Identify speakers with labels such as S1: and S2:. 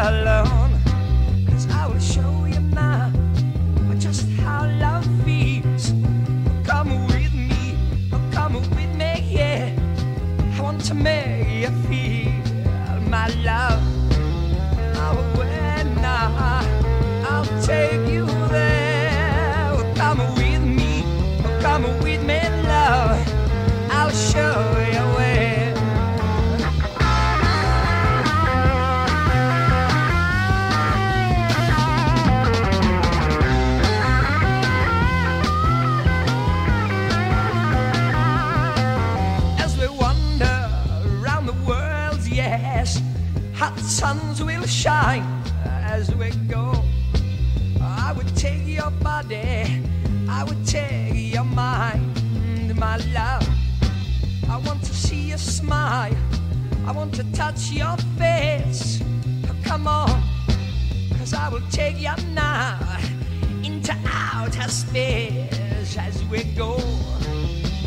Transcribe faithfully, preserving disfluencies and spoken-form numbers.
S1: alone, 'cause I will show you now just how love feels. Come with me, oh, come with me, yeah. I want to make you feel my love. Oh, when I, I'll take you there. Oh, come with me, oh, come with me, love. I'll show you where. Hot suns will shine as we go. I would take your body, I would take your mind, my love. I want to see you smile, I want to touch your face. Oh, come on, 'cause I will take you now into outer space as we go.